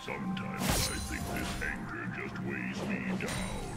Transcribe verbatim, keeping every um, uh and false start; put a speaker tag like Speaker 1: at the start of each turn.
Speaker 1: Sometimes I think this anger just weighs me down.